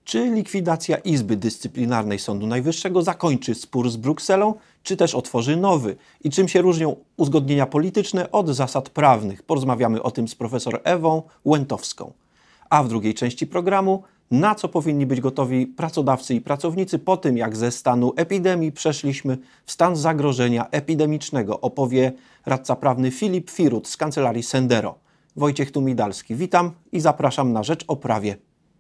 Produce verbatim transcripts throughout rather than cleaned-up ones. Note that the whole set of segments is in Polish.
Czy likwidacja Izby Dyscyplinarnej Sądu Najwyższego zakończy spór z Brukselą, czy też otworzy nowy? I czym się różnią uzgodnienia polityczne od zasad prawnych? Porozmawiamy o tym z profesor Ewą Łętowską. A w drugiej części programu, na co powinni być gotowi pracodawcy i pracownicy po tym, jak ze stanu epidemii przeszliśmy w stan zagrożenia epidemicznego, opowie radca prawny Filip Firut z kancelarii Sendero. Wojciech Tumidalski, witam i zapraszam na Rzecz o Prawie.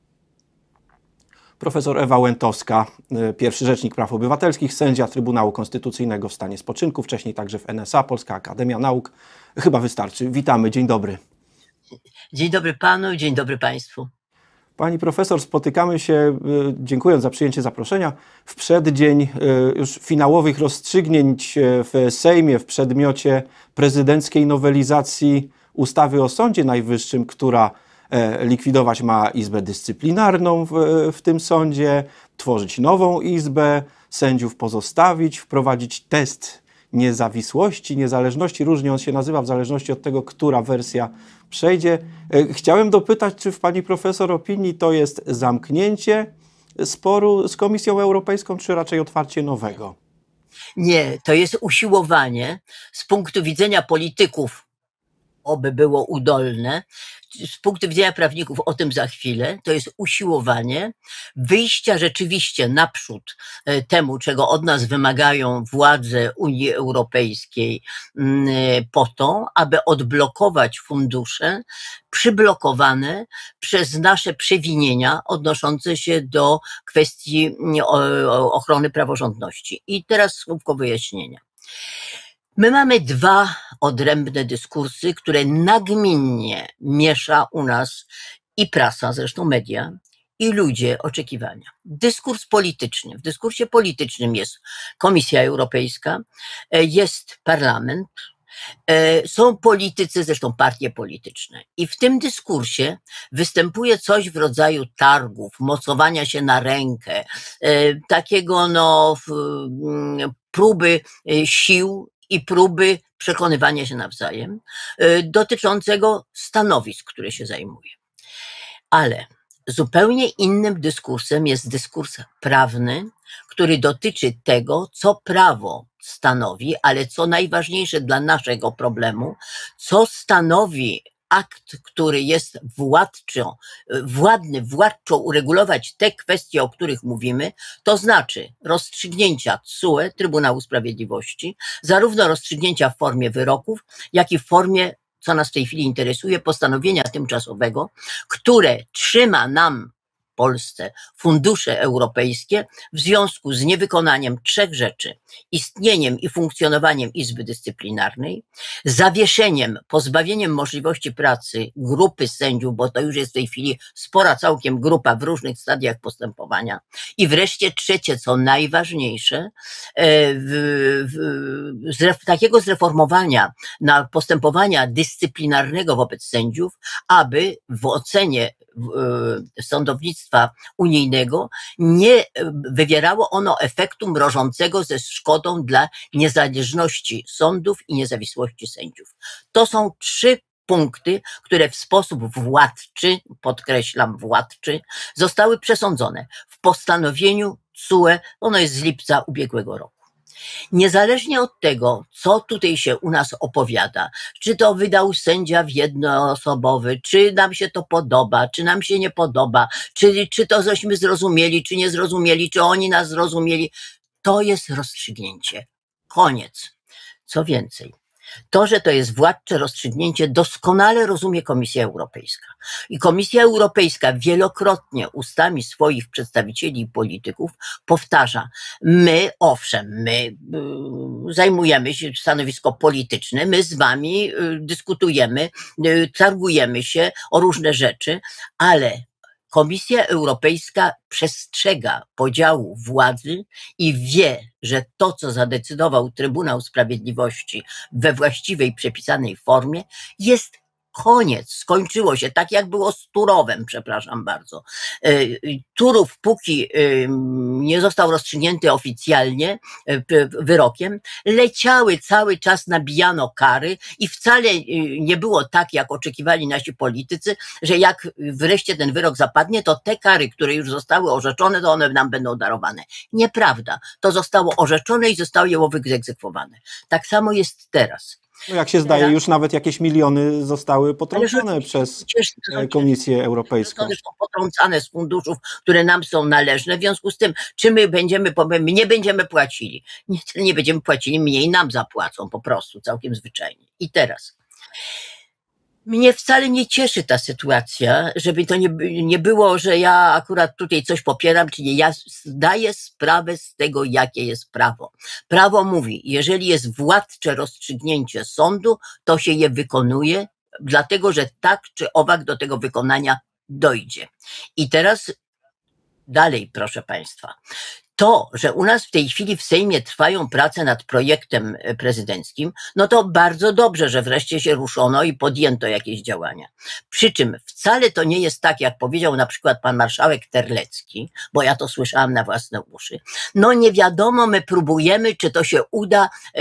Profesor Ewa Łętowska, pierwszy rzecznik praw obywatelskich, sędzia Trybunału Konstytucyjnego w stanie spoczynku, wcześniej także w N S A, Polska Akademia Nauk. Chyba wystarczy. Witamy, dzień dobry. Dzień dobry panu, dzień dobry państwu. Pani profesor, spotykamy się, dziękując za przyjęcie zaproszenia, w przeddzień już finałowych rozstrzygnięć w Sejmie w przedmiocie prezydenckiej nowelizacji ustawy o Sądzie Najwyższym, która likwidować ma Izbę Dyscyplinarną w, w tym sądzie, tworzyć nową izbę, sędziów pozostawić, wprowadzić test niezawisłości, niezależności. Różnie on się nazywa w zależności od tego, która wersja przejdzie. Chciałem dopytać, czy w pani profesor opinii to jest zamknięcie sporu z Komisją Europejską, czy raczej otwarcie nowego? Nie, to jest usiłowanie z punktu widzenia polityków, oby było udolne, z punktu widzenia prawników, o tym za chwilę, to jest usiłowanie wyjścia rzeczywiście naprzód temu, czego od nas wymagają władze Unii Europejskiej, po to, aby odblokować fundusze przyblokowane przez nasze przewinienia odnoszące się do kwestii ochrony praworządności. I teraz słówko wyjaśnienia. My mamy dwa odrębne dyskursy, które nagminnie miesza u nas i prasa, zresztą media, i ludzie oczekiwania. Dyskurs polityczny. W dyskursie politycznym jest Komisja Europejska, jest Parlament, są politycy, zresztą partie polityczne. I w tym dyskursie występuje coś w rodzaju targów, mocowania się na rękę, takiego no próby sił i próby przekonywania się nawzajem dotyczącego stanowisk, które się zajmuje. Ale zupełnie innym dyskursem jest dyskurs prawny, który dotyczy tego, co prawo stanowi, ale co najważniejsze dla naszego problemu, co stanowi akt, który jest władczą, władny, władczo uregulować te kwestie, o których mówimy, to znaczy rozstrzygnięcia T S U E, Trybunału Sprawiedliwości, zarówno rozstrzygnięcia w formie wyroków, jak i w formie, co nas w tej chwili interesuje, postanowienia tymczasowego, które trzyma nam, Polsce, fundusze europejskie w związku z niewykonaniem trzech rzeczy: istnieniem i funkcjonowaniem Izby Dyscyplinarnej, zawieszeniem, pozbawieniem możliwości pracy grupy sędziów, bo to już jest w tej chwili spora całkiem grupa w różnych stadiach postępowania, i wreszcie trzecie, co najważniejsze, w, w, z, takiego zreformowania na postępowania dyscyplinarnego wobec sędziów, aby w ocenie sądownictwa unijnego nie wywierało ono efektu mrożącego ze szkodą dla niezależności sądów i niezawisłości sędziów. To są trzy punkty, które w sposób władczy, podkreślam władczy, zostały przesądzone w postanowieniu T S U E, ono jest z lipca ubiegłego roku. Niezależnie od tego, co tutaj się u nas opowiada, czy to wydał sędzia jednoosobowy, czy nam się to podoba, czy nam się nie podoba, czy, czy to żeśmy zrozumieli, czy nie zrozumieli, czy oni nas zrozumieli, to jest rozstrzygnięcie. Koniec. Co więcej, to, że to jest władcze rozstrzygnięcie, doskonale rozumie Komisja Europejska. I Komisja Europejska wielokrotnie ustami swoich przedstawicieli i polityków powtarza: my, owszem, my y, zajmujemy się stanowisko polityczne, my z wami y, dyskutujemy, y, targujemy się o różne rzeczy, ale Komisja Europejska przestrzega podziału władzy i wie, że to, co zadecydował Trybunał Sprawiedliwości we właściwej, przepisanej formie, jest koniec, skończyło się, tak jak było z Turowem, przepraszam bardzo. Turów, póki nie został rozstrzygnięty oficjalnie wyrokiem, leciały cały czas, nabijano kary i wcale nie było tak, jak oczekiwali nasi politycy, że jak wreszcie ten wyrok zapadnie, to te kary, które już zostały orzeczone, to one nam będą darowane. Nieprawda. To zostało orzeczone i zostało wyegzekwowane. Tak samo jest teraz. No jak się zdaje, już nawet jakieś miliony zostały potrącone przez Komisję Europejską. One są potrącane z funduszów, które nam są należne. W związku z tym, czy my będziemy, my nie będziemy płacili. Nie, nie będziemy płacili, mniej nam zapłacą po prostu, całkiem zwyczajnie. I teraz. Mnie wcale nie cieszy ta sytuacja, żeby to nie, nie było, że ja akurat tutaj coś popieram, czy nie. Ja zdaję sprawę z tego, jakie jest prawo. Prawo mówi, jeżeli jest władcze rozstrzygnięcie sądu, to się je wykonuje, dlatego że tak czy owak do tego wykonania dojdzie. I teraz dalej, proszę Państwa. To, że u nas w tej chwili w Sejmie trwają prace nad projektem prezydenckim, no to bardzo dobrze, że wreszcie się ruszono i podjęto jakieś działania. Przy czym wcale to nie jest tak, jak powiedział na przykład pan marszałek Terlecki, bo ja to słyszałam na własne uszy. No nie wiadomo, my próbujemy, czy to się uda, e,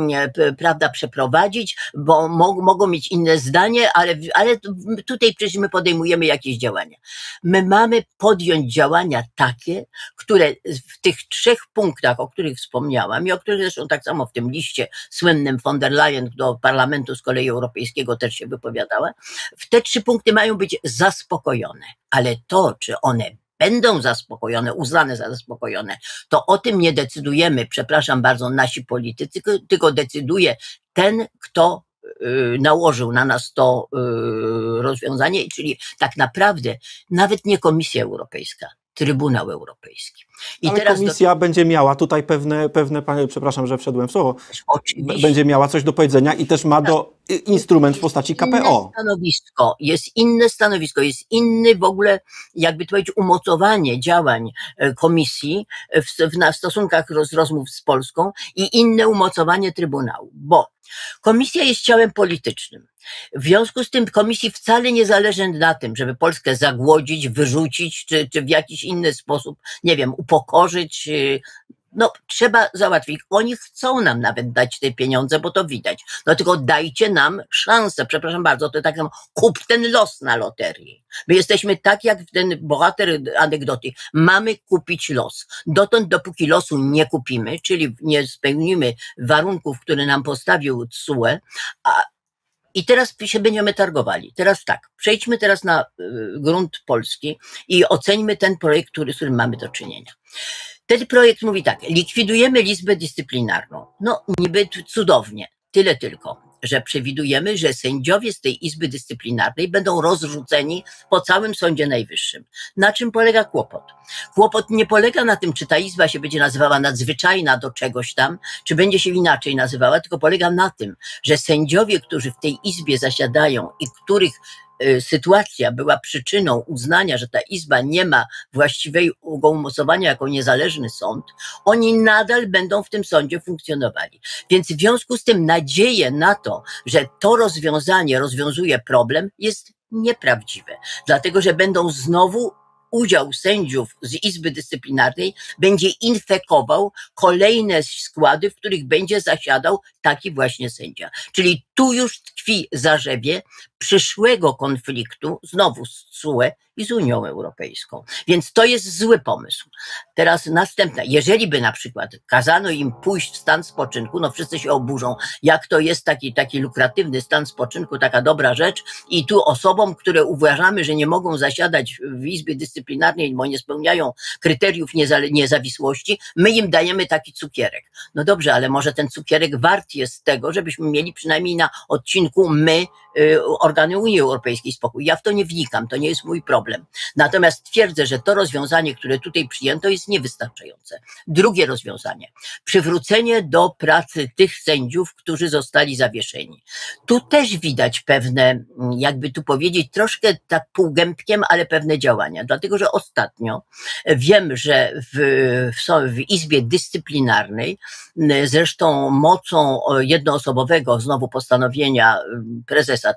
e, prawda, przeprowadzić, bo mo mogą mieć inne zdanie, ale, ale tutaj przecież my podejmujemy jakieś działania. My mamy podjąć działania takie, które w tych trzech punktach, o których wspomniałam i o których zresztą tak samo w tym liście słynnym von der Leyen do Parlamentu z kolei Europejskiego też się wypowiadała, w te trzy punkty mają być zaspokojone, ale to, czy one będą zaspokojone, uznane za zaspokojone, to o tym nie decydujemy, przepraszam bardzo, nasi politycy, tylko decyduje ten, kto nałożył na nas to rozwiązanie, czyli tak naprawdę nawet nie Komisja Europejska, Trybunał Europejski. I Ale teraz komisja do... będzie miała tutaj pewne, pewne, panie, przepraszam, że wszedłem w słowo, Oczywiście. będzie miała coś do powiedzenia i też ma do instrument w postaci K P O. Inne stanowisko, jest inne stanowisko, jest inny w ogóle, jakby to powiedzieć, umocowanie działań komisji w, w, w stosunkach roz, rozmów z Polską i inne umocowanie Trybunału, bo komisja jest ciałem politycznym. W związku z tym komisji wcale nie zależy na tym, żeby Polskę zagłodzić, wyrzucić, czy, czy w jakiś inny sposób, nie wiem, upokorzyć. No, trzeba załatwić. Oni chcą nam nawet dać te pieniądze, bo to widać. No tylko dajcie nam szansę, przepraszam bardzo, to tak samo, kup ten los na loterii. My jesteśmy tak jak ten bohater anegdoty. Mamy kupić los. Dotąd, dopóki losu nie kupimy, czyli nie spełnimy warunków, które nam postawił T S U E, a i teraz się będziemy targowali. Teraz tak, przejdźmy teraz na y, grunt polski i oceńmy ten projekt, który, z którym mamy do czynienia. Ten projekt mówi tak, likwidujemy Izbę Dyscyplinarną. No niby cudownie, tyle tylko, że przewidujemy, że sędziowie z tej Izby Dyscyplinarnej będą rozrzuceni po całym Sądzie Najwyższym. Na czym polega kłopot? Kłopot nie polega na tym, czy ta izba się będzie nazywała nadzwyczajna do czegoś tam, czy będzie się inaczej nazywała, tylko polega na tym, że sędziowie, którzy w tej izbie zasiadają i których sytuacja była przyczyną uznania, że ta izba nie ma właściwego umocowania jako niezależny sąd, oni nadal będą w tym sądzie funkcjonowali. Więc w związku z tym nadzieję na to, że to rozwiązanie rozwiązuje problem, jest nieprawdziwe. Dlatego, że będą znowu udział sędziów z Izby Dyscyplinarnej będzie infekował kolejne składy, w których będzie zasiadał taki właśnie sędzia. Czyli tu już tkwi zarzewie przyszłego konfliktu znowu z T S U E i z Unią Europejską. Więc to jest zły pomysł. Teraz następna. Jeżeli by na przykład kazano im pójść w stan spoczynku, no wszyscy się oburzą, jak to jest taki, taki lukratywny stan spoczynku, taka dobra rzecz i tu osobom, które uważamy, że nie mogą zasiadać w Izbie Dyscyplinarnej, bo nie spełniają kryteriów niezawisłości, my im dajemy taki cukierek. No dobrze, ale może ten cukierek wart jest tego, żebyśmy mieli przynajmniej na odcinku my, y, organy Unii Europejskiej spokój. Ja w to nie wnikam, to nie jest mój problem. Natomiast twierdzę, że to rozwiązanie, które tutaj przyjęto, jest niewystarczające. Drugie rozwiązanie. Przywrócenie do pracy tych sędziów, którzy zostali zawieszeni. Tu też widać pewne, jakby tu powiedzieć, troszkę tak półgębkiem, ale pewne działania. Dlatego, że ostatnio wiem, że w, w, w Izbie Dyscyplinarnej, zresztą mocą jednoosobowego znowu postanowienia prezesa tej Izby,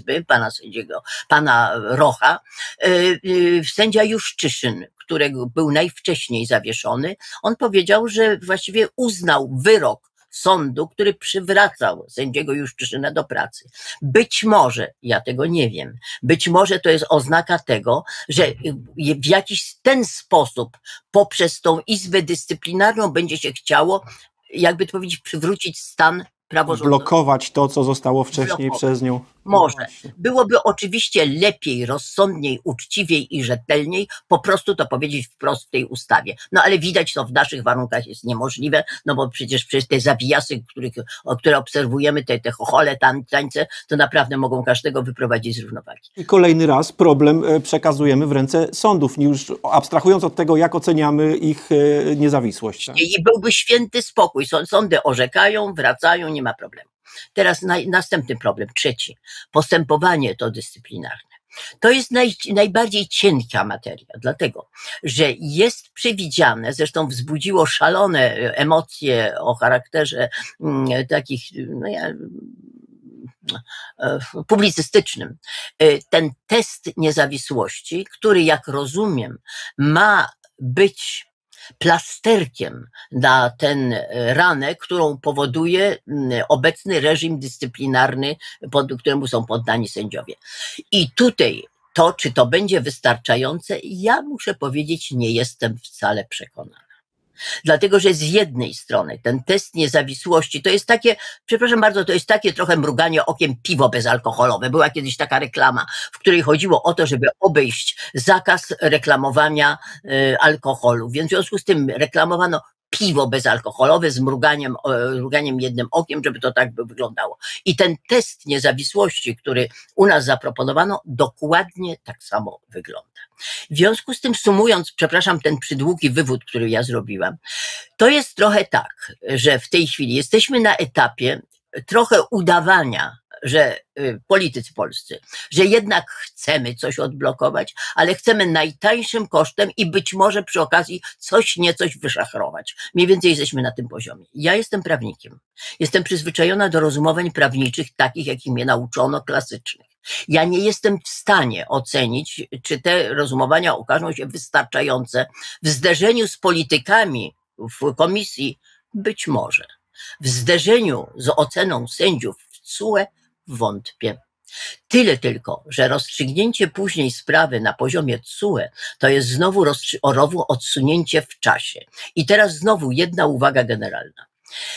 Izby, pana sędziego, pana Rocha, sędzia Juszczyszyn, którego był najwcześniej zawieszony, on powiedział, że właściwie uznał wyrok sądu, który przywracał sędziego Juszczyszyna do pracy. Być może, ja tego nie wiem, być może to jest oznaka tego, że w jakiś ten sposób poprzez tą Izbę Dyscyplinarną będzie się chciało, jakby to powiedzieć, przywrócić stan praworządności. Blokować to, co zostało wcześniej Blokować. przez nią. Może. Byłoby oczywiście lepiej, rozsądniej, uczciwiej i rzetelniej po prostu to powiedzieć wprost w tej ustawie. No ale widać, to w naszych warunkach jest niemożliwe, no bo przecież przez te zawijasy, których, które obserwujemy, te, te chochole, tańce, to naprawdę mogą każdego wyprowadzić z równowagi. I kolejny raz problem przekazujemy w ręce sądów, już abstrahując od tego, jak oceniamy ich niezawisłość. Tak? I byłby święty spokój. Sądy orzekają, wracają, nie ma problemu. Teraz naj, następny problem, trzeci. Postępowanie to dyscyplinarne. To jest naj, najbardziej cienka materia, dlatego, że jest przewidziane, zresztą wzbudziło szalone emocje o charakterze mm, takich, no ja, publicystycznym, ten test niezawisłości, który, jak rozumiem, ma być plasterkiem na ten ranę, którą powoduje obecny reżim dyscyplinarny, pod któremu są poddani sędziowie. I tutaj to, czy to będzie wystarczające, ja muszę powiedzieć, nie jestem wcale przekonana. Dlatego, że z jednej strony ten test niezawisłości to jest takie, przepraszam bardzo, to jest takie trochę mruganie okiem piwo bezalkoholowe. Była kiedyś taka reklama, w której chodziło o to, żeby obejść zakaz reklamowania y, alkoholu. Więc w związku z tym reklamowano piwo bezalkoholowe z mruganiem, mruganiem jednym okiem, żeby to tak by wyglądało. I ten test niezawisłości, który u nas zaproponowano, dokładnie tak samo wygląda. W związku z tym, sumując, przepraszam, ten przydługi wywód, który ja zrobiłam, to jest trochę tak, że w tej chwili jesteśmy na etapie trochę udawania, że y, politycy polscy, że jednak chcemy coś odblokować, ale chcemy najtańszym kosztem i być może przy okazji coś niecoś wyszachrować. Mniej więcej jesteśmy na tym poziomie. Ja jestem prawnikiem. Jestem przyzwyczajona do rozumowań prawniczych takich, jakich mnie nauczono, klasycznych. Ja nie jestem w stanie ocenić, czy te rozumowania okażą się wystarczające w zderzeniu z politykami w komisji. Być może. W zderzeniu z oceną sędziów w T S U E wątpię. Tyle tylko, że rozstrzygnięcie później sprawy na poziomie T S U E to jest znowu, znowu odsunięcie w czasie. I teraz znowu jedna uwaga generalna.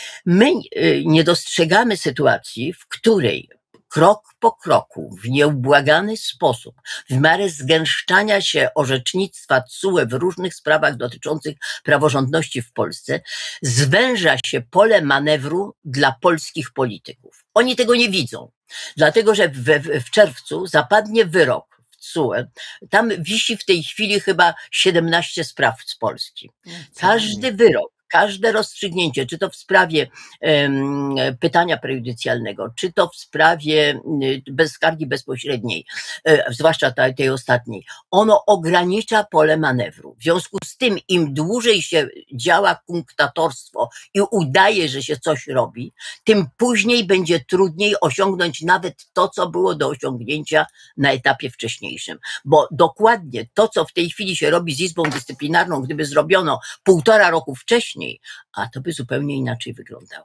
My nie dostrzegamy sytuacji, w której krok po kroku, w nieubłagany sposób, w miarę zgęszczania się orzecznictwa T S U E w różnych sprawach dotyczących praworządności w Polsce, zwęża się pole manewru dla polskich polityków. Oni tego nie widzą, dlatego że w, w czerwcu zapadnie wyrok w T S U E. Tam wisi w tej chwili chyba siedemnaście spraw z Polski. Każdy wyrok, każde rozstrzygnięcie, czy to w sprawie um, pytania prejudycjalnego, czy to w sprawie bez skargi bezpośredniej, e, zwłaszcza tej, tej ostatniej, ono ogranicza pole manewru. W związku z tym, im dłużej się działa kunktatorstwo i udaje, że się coś robi, tym później będzie trudniej osiągnąć nawet to, co było do osiągnięcia na etapie wcześniejszym. Bo dokładnie to, co w tej chwili się robi z Izbą Dyscyplinarną, gdyby zrobiono półtora roku wcześniej, a to by zupełnie inaczej wyglądało.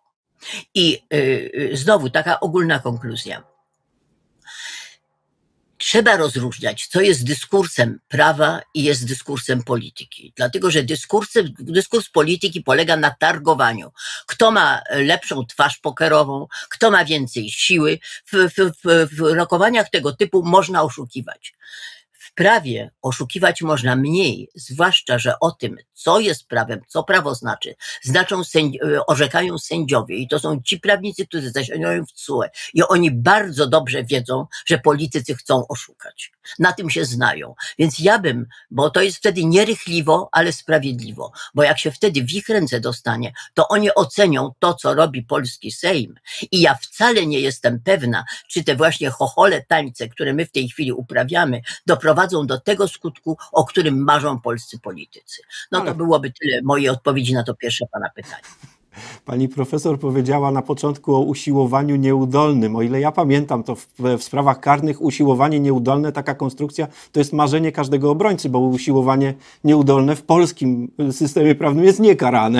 I yy, znowu taka ogólna konkluzja. Trzeba rozróżniać, co jest dyskursem prawa i jest dyskursem polityki. Dlatego, że dyskursy, dyskurs polityki polega na targowaniu. Kto ma lepszą twarz pokerową, kto ma więcej siły. W, w, w, w rokowaniach tego typu można oszukiwać. W prawie oszukiwać można mniej, zwłaszcza, że o tym, co jest prawem, co prawo znaczy, znaczą sędzi- orzekają sędziowie i to są ci prawnicy, którzy zasiadają w T S U E i oni bardzo dobrze wiedzą, że politycy chcą oszukać. Na tym się znają. Więc ja bym, bo to jest wtedy nie rychliwo, ale sprawiedliwo, bo jak się wtedy w ich ręce dostanie, to oni ocenią to, co robi polski Sejm i ja wcale nie jestem pewna, czy te właśnie chochole tańce, które my w tej chwili uprawiamy, doprowadzą do tego skutku, o którym marzą polscy politycy. No to byłoby tyle mojej odpowiedzi na to pierwsze pana pytanie. Pani profesor powiedziała na początku o usiłowaniu nieudolnym. O ile ja pamiętam, to w, w sprawach karnych usiłowanie nieudolne, taka konstrukcja, to jest marzenie każdego obrońcy, bo usiłowanie nieudolne w polskim systemie prawnym jest niekarane.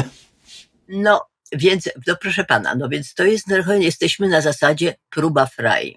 No więc, no proszę pana, no więc to jest, jesteśmy na zasadzie próba frei.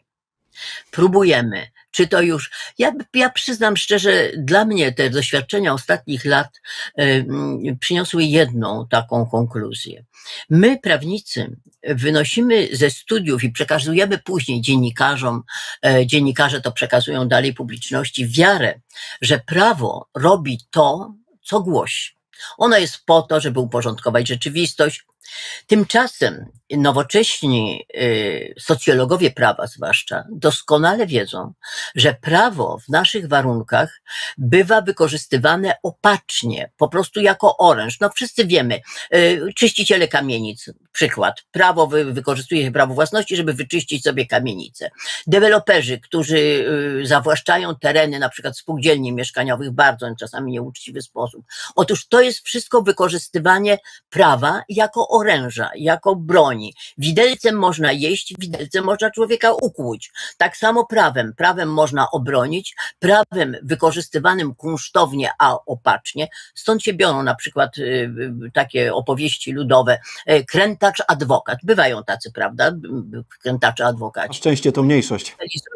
Próbujemy. Czy to już... Ja, ja przyznam szczerze, dla mnie te doświadczenia ostatnich lat y, przyniosły jedną taką konkluzję. My, prawnicy, wynosimy ze studiów i przekazujemy później dziennikarzom, y, dziennikarze to przekazują dalej publiczności, wiarę, że prawo robi to, co głosi. Ono jest po to, żeby uporządkować rzeczywistość. Tymczasem nowocześni y, socjologowie prawa zwłaszcza doskonale wiedzą, że prawo w naszych warunkach bywa wykorzystywane opacznie, po prostu jako oręż. No wszyscy wiemy, y, czyściciele kamienic, przykład. Prawo wy, wykorzystuje się prawo własności, żeby wyczyścić sobie kamienice. Deweloperzy, którzy y, zawłaszczają tereny na przykład spółdzielni mieszkaniowych w bardzo czasami nieuczciwy sposób. Otóż to jest wszystko wykorzystywanie prawa jako oręża, jako broni. Widelcem można jeść, widelcem można człowieka ukłuć. Tak samo prawem. Prawem można obronić, prawem wykorzystywanym kunsztownie, a opacznie. Stąd się biorą na przykład y, takie opowieści ludowe. Krętacz, adwokat. Bywają tacy, prawda? Krętacze, adwokaci. Na szczęście to mniejszość.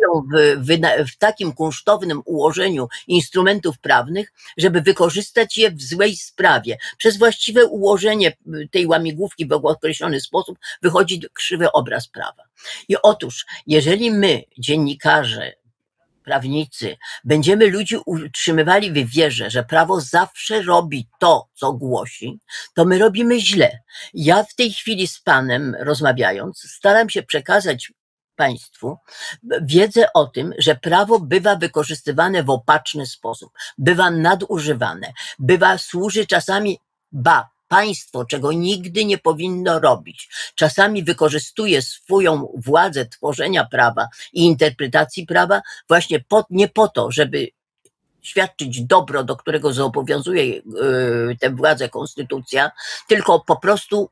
W, w, w takim kunsztownym ułożeniu instrumentów prawnych, żeby wykorzystać je w złej sprawie. Przez właściwe ułożenie tej łamigłówki w określony sposób wychodzi krzywy obraz prawa. I otóż, jeżeli my, dziennikarze, prawnicy, będziemy ludzi utrzymywali w wierze, że prawo zawsze robi to, co głosi, to my robimy źle. Ja w tej chwili z panem rozmawiając, staram się przekazać państwu wiedzę o tym, że prawo bywa wykorzystywane w opaczny sposób, bywa nadużywane, bywa służy czasami, ba, państwo, czego nigdy nie powinno robić, czasami wykorzystuje swoją władzę tworzenia prawa i interpretacji prawa właśnie po, nie po to, żeby świadczyć dobro, do którego zobowiązuje yy, tę władzę konstytucja, tylko po prostu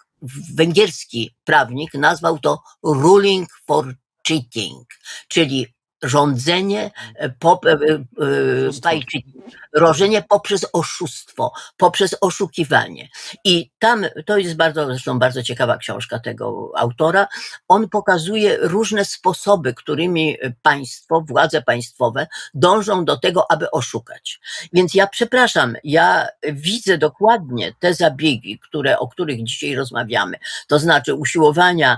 węgierski prawnik nazwał to ruling for cheating, czyli rządzenie, po, rożenie poprzez oszustwo, poprzez oszukiwanie. I tam, to jest bardzo, zresztą bardzo ciekawa książka tego autora, on pokazuje różne sposoby, którymi państwo, władze państwowe dążą do tego, aby oszukać. Więc ja przepraszam, ja widzę dokładnie te zabiegi, które, o których dzisiaj rozmawiamy, to znaczy usiłowania,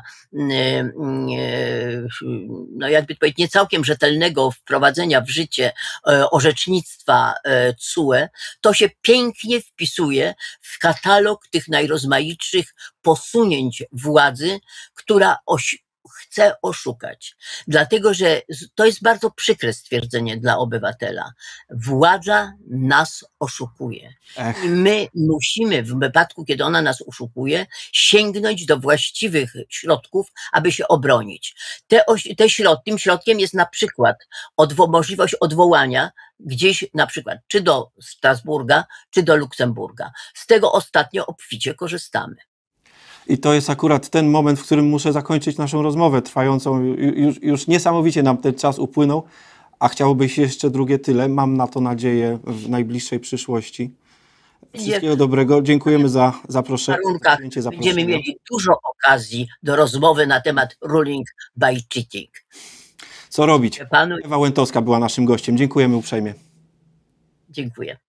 no jakby to powiedzieć, nie całkiem rzetelnego wprowadzenia w życie orzecznictwa C U E, to się pięknie wpisuje w katalog tych najrozmaitszych posunięć władzy, która oś chce oszukać. Dlatego, że to jest bardzo przykre stwierdzenie dla obywatela. Władza nas oszukuje. Ech. I my musimy w wypadku, kiedy ona nas oszukuje, sięgnąć do właściwych środków, aby się obronić. Te, te środ, tym środkiem jest na przykład odwo możliwość odwołania gdzieś na przykład czy do Strasburga, czy do Luksemburga. Z tego ostatnio obficie korzystamy. I to jest akurat ten moment, w którym muszę zakończyć naszą rozmowę trwającą. Już, już niesamowicie nam ten czas upłynął, a chciałoby się jeszcze drugie tyle. Mam na to nadzieję w najbliższej przyszłości. Wszystkiego Nie. dobrego. Dziękujemy za zaproszenie. Będziemy mieli dużo okazji do rozmowy na temat ruling by cheating. Co robić? Panu... Ewa Łętowska była naszym gościem. Dziękujemy uprzejmie. Dziękuję.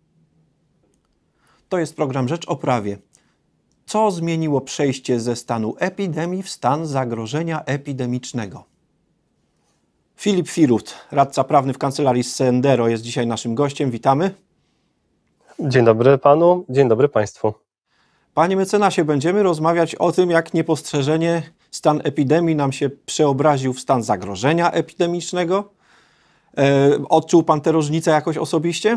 To jest program Rzecz o Prawie. Co zmieniło przejście ze stanu epidemii w stan zagrożenia epidemicznego? Filip Firut, radca prawny w kancelarii Sendero, jest dzisiaj naszym gościem. Witamy. Dzień dobry panu, dzień dobry państwu. Panie mecenasie, będziemy rozmawiać o tym, jak niepostrzeżenie stan epidemii nam się przeobraził w stan zagrożenia epidemicznego. E, odczuł pan tę różnicę jakoś osobiście?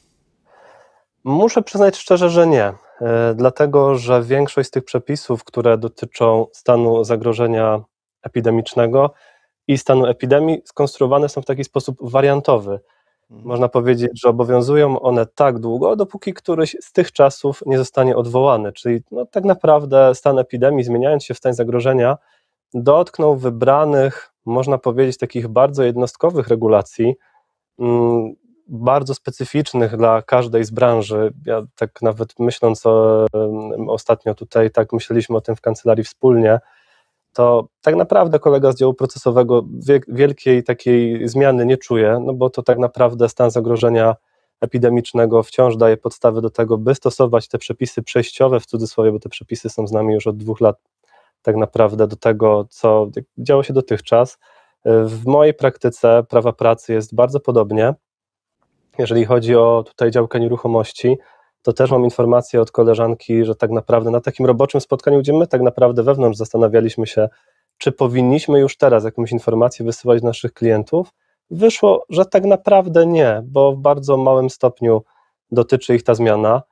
Muszę przyznać szczerze, że nie. Dlatego, że większość z tych przepisów, które dotyczą stanu zagrożenia epidemicznego i stanu epidemii, skonstruowane są w taki sposób wariantowy. Można powiedzieć, że obowiązują one tak długo, dopóki któryś z tych czasów nie zostanie odwołany, czyli no, tak naprawdę stan epidemii, zmieniając się w stan zagrożenia, dotknął wybranych, można powiedzieć, takich bardzo jednostkowych regulacji, mm, bardzo specyficznych dla każdej z branży. Ja tak nawet myśląc o, ostatnio tutaj, tak myśleliśmy o tym w kancelarii wspólnie, to tak naprawdę kolega z działu procesowego wielkiej takiej zmiany nie czuje, no bo to tak naprawdę stan zagrożenia epidemicznego wciąż daje podstawy do tego, by stosować te przepisy przejściowe, w cudzysłowie, bo te przepisy są z nami już od dwóch lat, tak naprawdę do tego, co działo się dotychczas. W mojej praktyce prawa pracy jest bardzo podobnie. Jeżeli chodzi o tutaj działkę nieruchomości, to też mam informację od koleżanki, że tak naprawdę na takim roboczym spotkaniu, gdzie my tak naprawdę wewnątrz zastanawialiśmy się, czy powinniśmy już teraz jakąś informację wysyłać do naszych klientów, wyszło, że tak naprawdę nie, bo w bardzo małym stopniu dotyczy ich ta zmiana.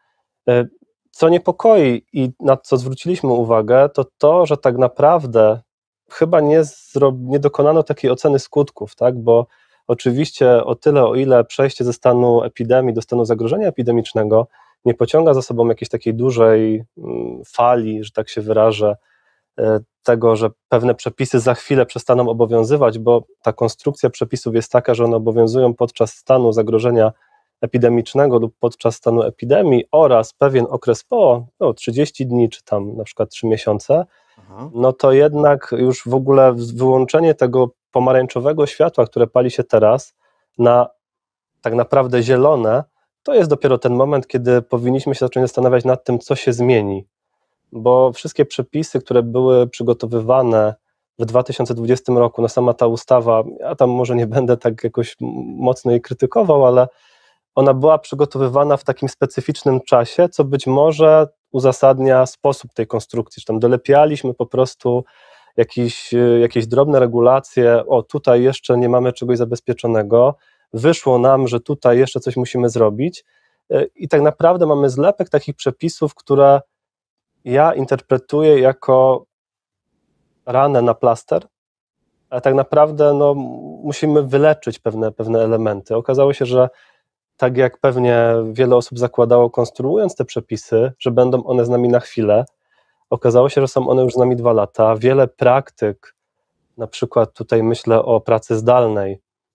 Co niepokoi i na co zwróciliśmy uwagę, to to, że tak naprawdę chyba nie, zro, nie dokonano takiej oceny skutków, tak? Bo oczywiście o tyle, o ile przejście ze stanu epidemii do stanu zagrożenia epidemicznego nie pociąga za sobą jakiejś takiej dużej fali, że tak się wyrażę, tego, że pewne przepisy za chwilę przestaną obowiązywać, bo ta konstrukcja przepisów jest taka, że one obowiązują podczas stanu zagrożenia epidemicznego lub podczas stanu epidemii oraz pewien okres po, no, trzydzieści dni, czy tam na przykład trzy miesiące, Aha. no to jednak już w ogóle wyłączenie tego pomarańczowego światła, które pali się teraz, na tak naprawdę zielone, to jest dopiero ten moment, kiedy powinniśmy się zacząć zastanawiać nad tym, co się zmieni, bo wszystkie przepisy, które były przygotowywane w dwa tysiące dwudziestym roku, no sama ta ustawa, ja tam może nie będę tak jakoś mocno jej krytykował, ale ona była przygotowywana w takim specyficznym czasie, co być może uzasadnia sposób tej konstrukcji, że tam dolepialiśmy po prostu jakieś, jakieś drobne regulacje, o tutaj jeszcze nie mamy czegoś zabezpieczonego, wyszło nam, że tutaj jeszcze coś musimy zrobić i tak naprawdę mamy zlepek takich przepisów, które ja interpretuję jako ranę na plaster, ale tak naprawdę no, musimy wyleczyć pewne, pewne elementy. Okazało się, że tak jak pewnie wiele osób zakładało, konstruując te przepisy, że będą one z nami na chwilę, okazało się, że są one już z nami dwa lata. Wiele praktyk, na przykład tutaj myślę o pracy zdalnej,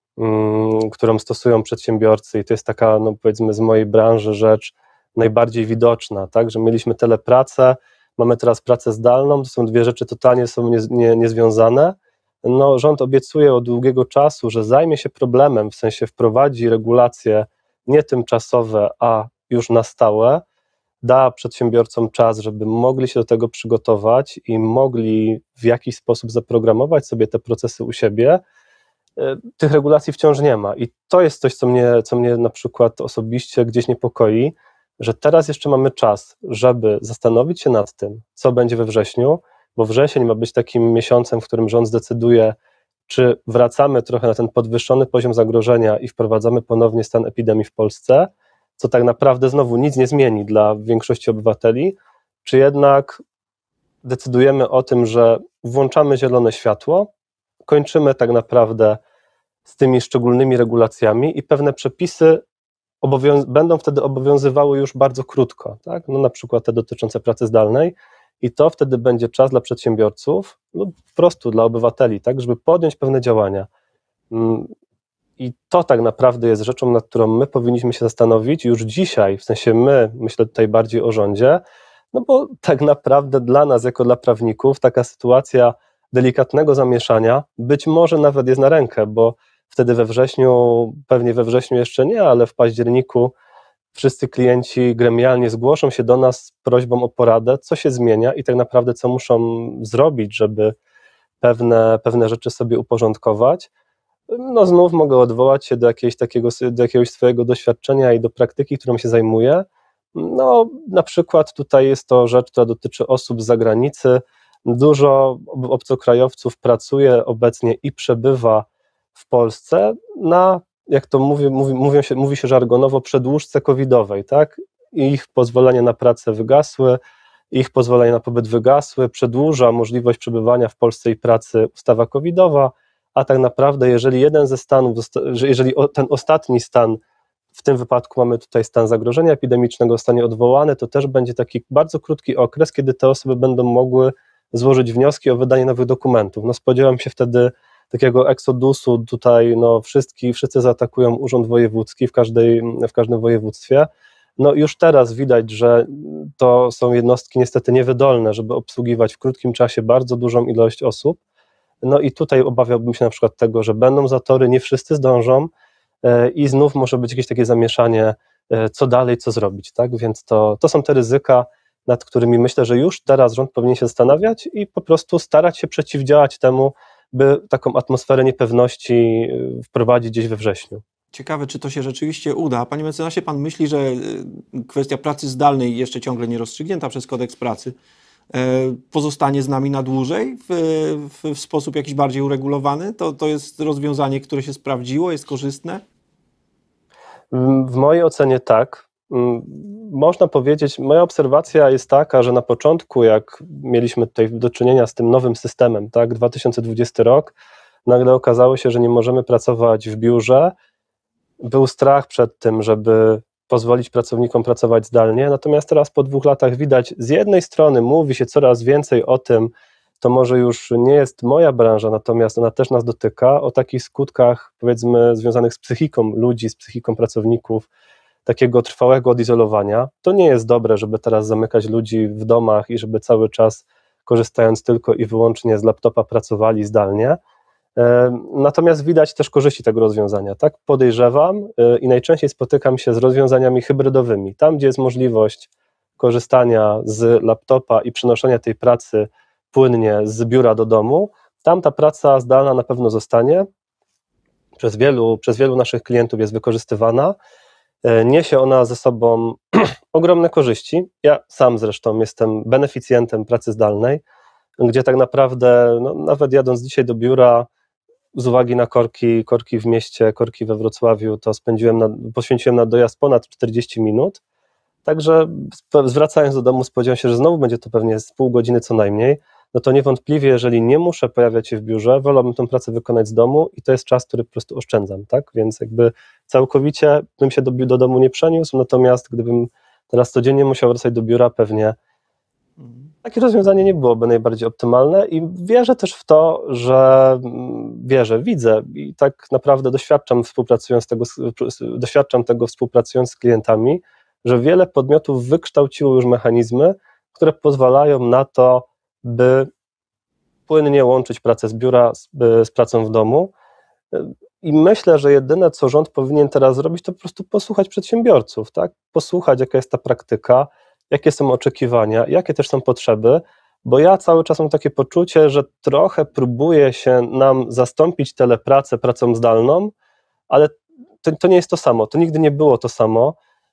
um, którą stosują przedsiębiorcy i to jest taka, no powiedzmy z mojej branży rzecz najbardziej widoczna, tak, że mieliśmy telepracę, mamy teraz pracę zdalną, to są dwie rzeczy totalnie są nie, nie, niezwiązane. No, rząd obiecuje od długiego czasu, że zajmie się problemem, w sensie wprowadzi regulacje nie tymczasowe, a już na stałe, da przedsiębiorcom czas, żeby mogli się do tego przygotować i mogli w jakiś sposób zaprogramować sobie te procesy u siebie. Tych regulacji wciąż nie ma i to jest coś, co mnie, co mnie na przykład osobiście gdzieś niepokoi, że teraz jeszcze mamy czas, żeby zastanowić się nad tym, co będzie we wrześniu, bo wrzesień ma być takim miesiącem, w którym rząd zdecyduje, czy wracamy trochę na ten podwyższony poziom zagrożenia i wprowadzamy ponownie stan epidemii w Polsce, co tak naprawdę znowu nic nie zmieni dla większości obywateli, czy jednak decydujemy o tym, że włączamy zielone światło, kończymy tak naprawdę z tymi szczególnymi regulacjami i pewne przepisy obowiąz- będą wtedy obowiązywały już bardzo krótko, tak? No na przykład te dotyczące pracy zdalnej i to wtedy będzie czas dla przedsiębiorców lub po prostu dla obywateli, tak, żeby podjąć pewne działania. I to tak naprawdę jest rzeczą, nad którą my powinniśmy się zastanowić już dzisiaj, w sensie my, myślę tutaj bardziej o rządzie, no bo tak naprawdę dla nas, jako dla prawników, taka sytuacja delikatnego zamieszania być może nawet jest na rękę, bo wtedy we wrześniu, pewnie we wrześniu jeszcze nie, ale w październiku wszyscy klienci gremialnie zgłoszą się do nas z prośbą o poradę, co się zmienia i tak naprawdę co muszą zrobić, żeby pewne, pewne rzeczy sobie uporządkować. No znów mogę odwołać się do jakiegoś takiego, do jakiegoś swojego doświadczenia i do praktyki, którą się zajmuję. No na przykład tutaj jest to rzecz, która dotyczy osób z zagranicy. Dużo obcokrajowców pracuje obecnie i przebywa w Polsce na, jak to mówi, mówi, mówią się, mówi się żargonowo, przedłużce covidowej, tak? Ich pozwolenia na pracę wygasły, ich pozwolenia na pobyt wygasły, przedłuża możliwość przebywania w Polsce i pracy ustawa covidowa, a tak naprawdę jeżeli jeden ze stanów, że jeżeli ten ostatni stan, w tym wypadku mamy tutaj stan zagrożenia epidemicznego, zostanie odwołany, to też będzie taki bardzo krótki okres, kiedy te osoby będą mogły złożyć wnioski o wydanie nowych dokumentów. No spodziewam się wtedy takiego eksodusu, tutaj no wszyscy, wszyscy zaatakują urząd wojewódzki w, każdej, w każdym województwie. No już teraz widać, że to są jednostki niestety niewydolne, żeby obsługiwać w krótkim czasie bardzo dużą ilość osób. No i tutaj obawiałbym się na przykład tego, że będą zatory, nie wszyscy zdążą i znów może być jakieś takie zamieszanie, co dalej, co zrobić, tak? Więc to, to są te ryzyka, nad którymi myślę, że już teraz rząd powinien się zastanawiać i po prostu starać się przeciwdziałać temu, by taką atmosferę niepewności wprowadzić gdzieś we wrześniu. Ciekawe, czy to się rzeczywiście uda. Panie mecenasie, pan myśli, że kwestia pracy zdalnej, jeszcze ciągle nie rozstrzygnięta przez kodeks pracy, pozostanie z nami na dłużej w, w, w sposób jakiś bardziej uregulowany? To, to jest rozwiązanie, które się sprawdziło, jest korzystne? W mojej ocenie tak. Można powiedzieć, moja obserwacja jest taka, że na początku, jak mieliśmy tutaj do czynienia z tym nowym systemem, tak, dwa tysiące dwudziesty rok, nagle okazało się, że nie możemy pracować w biurze. Był strach przed tym, żeby pozwolić pracownikom pracować zdalnie, natomiast teraz po dwóch latach widać, z jednej strony mówi się coraz więcej o tym, to może już nie jest moja branża, natomiast ona też nas dotyka, o takich skutkach, powiedzmy, związanych z psychiką ludzi, z psychiką pracowników, takiego trwałego odizolowania. To nie jest dobre, żeby teraz zamykać ludzi w domach i żeby cały czas, korzystając tylko i wyłącznie z laptopa, pracowali zdalnie. Natomiast widać też korzyści tego rozwiązania. Tak podejrzewam i najczęściej spotykam się z rozwiązaniami hybrydowymi. Tam, gdzie jest możliwość korzystania z laptopa i przenoszenia tej pracy płynnie z biura do domu, tam ta praca zdalna na pewno zostanie. Przez wielu, przez wielu naszych klientów jest wykorzystywana. Niesie ona ze sobą ogromne korzyści. Ja sam zresztą jestem beneficjentem pracy zdalnej, gdzie tak naprawdę, no, nawet jadąc dzisiaj do biura, z uwagi na korki, korki w mieście, korki we Wrocławiu, to spędziłem na, poświęciłem na dojazd ponad czterdzieści minut, także zwracając do domu spodziewam się, że znowu będzie to pewnie z pół godziny co najmniej, no to niewątpliwie, jeżeli nie muszę pojawiać się w biurze, wolałbym tę pracę wykonać z domu i to jest czas, który po prostu oszczędzam, tak, więc jakby całkowicie bym się do, do domu nie przeniósł, natomiast gdybym teraz codziennie musiał wracać do biura, pewnie takie rozwiązanie nie byłoby najbardziej optymalne i wierzę też w to, że wierzę, widzę i tak naprawdę doświadczam współpracując tego, doświadczam tego współpracując z klientami, że wiele podmiotów wykształciło już mechanizmy, które pozwalają na to, by płynnie łączyć pracę z biura z, z pracą w domu i myślę, że jedyne, co rząd powinien teraz zrobić, to po prostu posłuchać przedsiębiorców, tak? Posłuchać, jaka jest ta praktyka, jakie są oczekiwania, jakie też są potrzeby, bo ja cały czas mam takie poczucie, że trochę próbuje się nam zastąpić telepracę pracą zdalną, ale to, to nie jest to samo, to nigdy nie było to samo.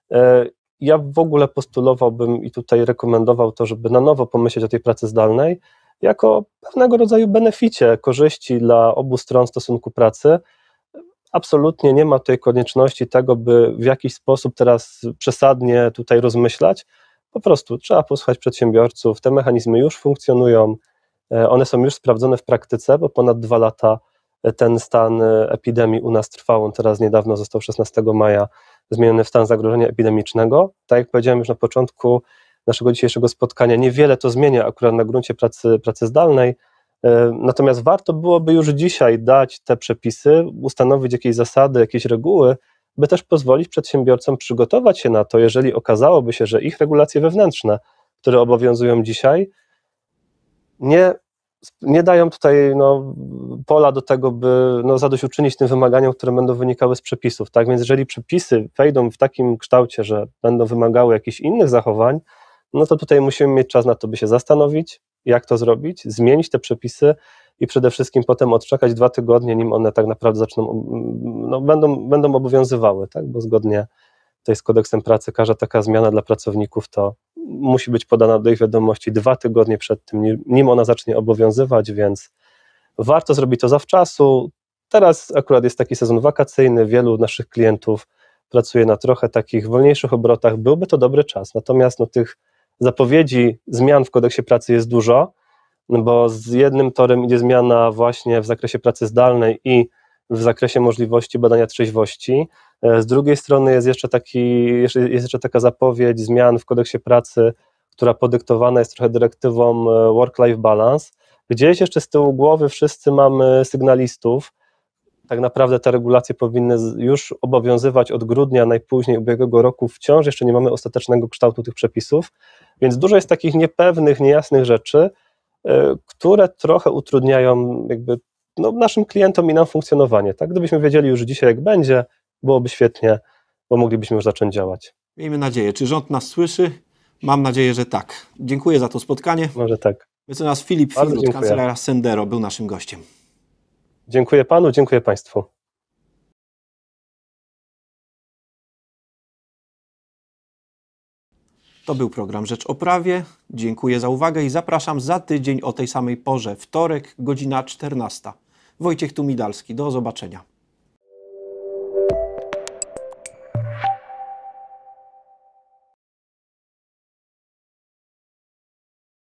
Ja w ogóle postulowałbym i tutaj rekomendował to, żeby na nowo pomyśleć o tej pracy zdalnej jako pewnego rodzaju beneficie, korzyści dla obu stron stosunku pracy. Absolutnie nie ma tutaj konieczności tego, by w jakiś sposób teraz przesadnie tutaj rozmyślać. Po prostu trzeba posłuchać przedsiębiorców, te mechanizmy już funkcjonują, one są już sprawdzone w praktyce, bo ponad dwa lata ten stan epidemii u nas trwał, on teraz niedawno został szesnastego maja zmieniony w stan zagrożenia epidemicznego. Tak jak powiedziałem już na początku naszego dzisiejszego spotkania, niewiele to zmienia akurat na gruncie pracy, pracy zdalnej, natomiast warto byłoby już dzisiaj dać te przepisy, ustanowić jakieś zasady, jakieś reguły, by też pozwolić przedsiębiorcom przygotować się na to, jeżeli okazałoby się, że ich regulacje wewnętrzne, które obowiązują dzisiaj, nie, nie dają tutaj no, pola do tego, by no, zadośćuczynić tym wymaganiom, które będą wynikały z przepisów. Tak więc jeżeli przepisy wejdą w takim kształcie, że będą wymagały jakichś innych zachowań, no to tutaj musimy mieć czas na to, by się zastanowić, jak to zrobić, zmienić te przepisy i przede wszystkim potem odczekać dwa tygodnie, nim one tak naprawdę zaczną, no, będą, będą obowiązywały, tak? Bo zgodnie tutaj z kodeksem pracy każda taka zmiana dla pracowników to musi być podana do ich wiadomości dwa tygodnie przed tym, nim ona zacznie obowiązywać, więc warto zrobić to zawczasu. Teraz akurat jest taki sezon wakacyjny, wielu naszych klientów pracuje na trochę takich wolniejszych obrotach, byłby to dobry czas, natomiast no, tych zapowiedzi zmian w kodeksie pracy jest dużo, bo z jednym torem idzie zmiana właśnie w zakresie pracy zdalnej i w zakresie możliwości badania trzeźwości. Z drugiej strony jest jeszcze, taki, jest jeszcze taka zapowiedź zmian w kodeksie pracy, która podyktowana jest trochę dyrektywą work-life balance. Gdzieś jeszcze z tyłu głowy wszyscy mamy sygnalistów. Tak naprawdę te regulacje powinny już obowiązywać od grudnia najpóźniej ubiegłego roku. Wciąż jeszcze nie mamy ostatecznego kształtu tych przepisów, więc dużo jest takich niepewnych, niejasnych rzeczy, które trochę utrudniają jakby no, naszym klientom i nam funkcjonowanie. Tak? Gdybyśmy wiedzieli już dzisiaj, jak będzie, byłoby świetnie, bo moglibyśmy już zacząć działać. Miejmy nadzieję. Czy rząd nas słyszy? Mam nadzieję, że tak. Dziękuję za to spotkanie. Może tak. Mecenas Filip Bardzo Firut, dziękuję. kancelaria Sendero, był naszym gościem. Dziękuję panu, dziękuję państwu. To był program Rzecz o Prawie. Dziękuję za uwagę i zapraszam za tydzień o tej samej porze. Wtorek, godzina czternasta. Wojciech Tumidalski. Do zobaczenia.